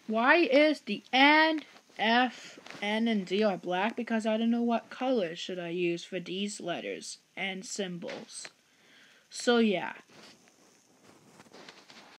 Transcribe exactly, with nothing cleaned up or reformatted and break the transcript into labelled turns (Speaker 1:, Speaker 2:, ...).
Speaker 1: Why is the N, F, N, and D are black? Because I don't know what color should I use for these letters and symbols. So yeah,